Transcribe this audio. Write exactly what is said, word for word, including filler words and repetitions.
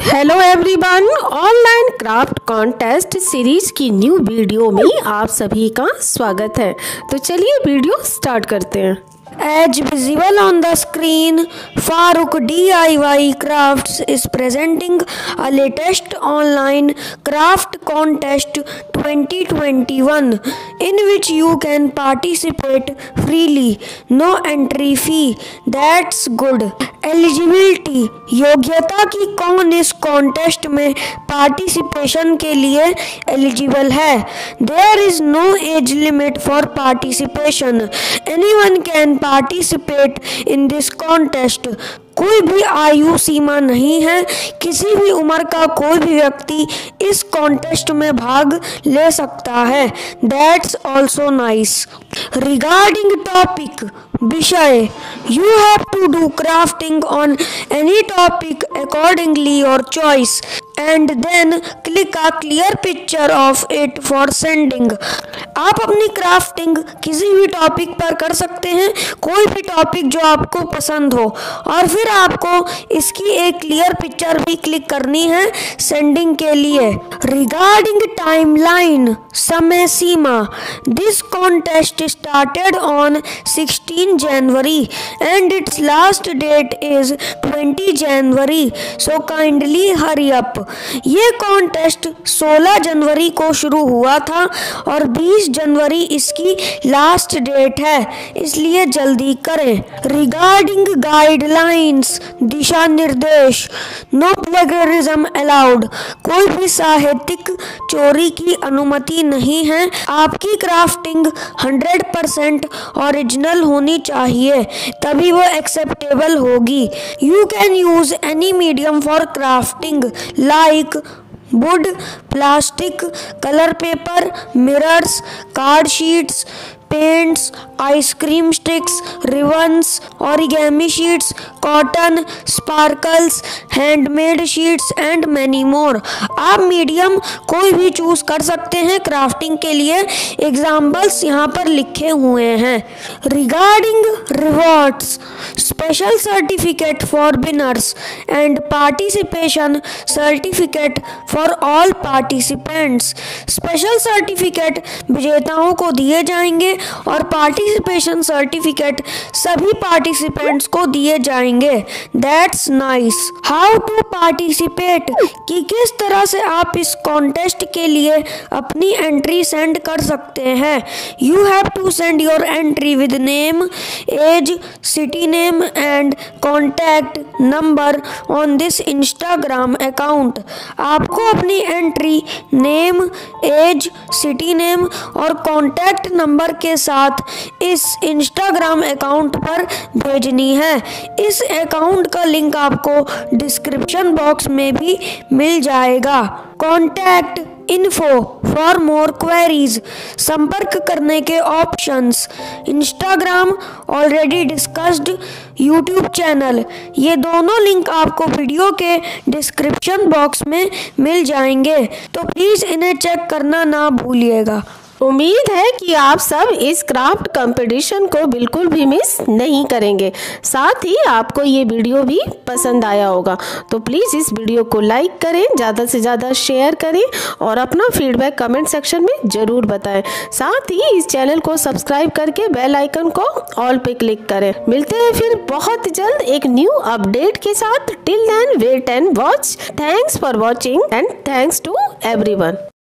Hello everyone, online craft contest series की new video में आप सभी का स्वागत है। तो चलिए वीडियो स्टार्ट करते हैं। As visible on the screen, Farooq D I Y Crafts is presenting a latest online craft contest twenty twenty-one in which you can participate freely, no entry fee. That's good. Eligibility, योग्यता की कौन इस contest में participation के लिए eligible है? There is no age limit for participation. Anyone can participate in this contest. कोई भी आयु सीमा नहीं है, किसी भी उम्र का कोई भी व्यक्ति इस कॉन्टेस्ट में भाग ले सकता है। That's also nice. Regarding topic, विषय, you have to do crafting on any topic accordingly your choice and then click a clear picture of it for sending. आप अपनी क्राफ्टिंग किसी भी टॉपिक पर कर सकते हैं, कोई भी टॉपिक जो आपको पसंद हो, और फिर आपको इसकी एक क्लियर पिक्चर भी क्लिक करनी है सेंडिंग के लिए। रिगार्डिंग टाइमलाइन, समय सीमा, this contest started on sixteen January and its last date is twenty January, so kindly hurry up. ये कॉन्टेस्ट सोलह जनवरी को शुरू हुआ था और बीस जनवरी इसकी लास्ट डेट है, इसलिए जल्दी करें। रिगार्डिंग गाइडलाइंस, दिशा निर्देश, नो प्लेगरिज्म अलाउड, कोई भी साहित्यिक चोरी की अनुमति नहीं है। आपकी क्राफ्टिंग हंड्रेड परसेंट ओरिजिनल होनी चाहिए, तभी वो एक्सेप्टेबल होगी। You can use any medium for crafting like wood, plastic, color paper, mirrors, card sheets, paints, ice cream sticks, ribbons, origami sheets, cotton, sparkles, handmade sheets and many more। आप medium कोई भी choose कर सकते हैं crafting के लिए। Examples यहाँ पर लिखे हुए हैं। Regarding rewards, special certificate for winners and participation certificate for all participants. Special certificate विजेताओं को दिए जाएंगे और पार्टिसिपेशन सर्टिफिकेट सभी पार्टिसिपेंट्स को दिए जाएंगे। That's nice. How to participate, कि किस तरह से आप इस कॉन्टेस्ट के लिए अपनी एंट्री सेंड कर सकते हैं। You have to send your entry with name, age, city name and contact number on this Instagram account. आपको अपनी entry name, age, city name और कॉन्टैक्ट नंबर के साथ इस इंस्टाग्राम अकाउंट पर भेजनी है। इस अकाउंट का लिंक आपको डिस्क्रिप्शन बॉक्स में भी मिल जाएगा। Contact info for more queries, संपर्क करने के options, Instagram, already discussed, YouTube channel, ये दोनों लिंक आपको वीडियो के डिस्क्रिप्शन बॉक्स में मिल जाएंगे, तो प्लीज़ इन्हें चेक करना ना भूलिएगा। उम्मीद है कि आप सब इस क्राफ्ट कंपटीशन को बिल्कुल भी मिस नहीं करेंगे। साथ ही आपको ये वीडियो भी पसंद आया होगा, तो प्लीज़ इस वीडियो को लाइक करें, ज़्यादा से ज़्यादा शेयर करें और अपना फीडबैक कमेंट सेक्शन में ज़रूर बताएं। साथ ही इस चैनल को सब्सक्राइब करके बेल आइकन को ऑल पे क्लिक करें। मिलते हैं फिर बहुत जल्द एक न्यू अपडेट के साथ। Till then wait and watch. Thanks for watching and thanks to everyone.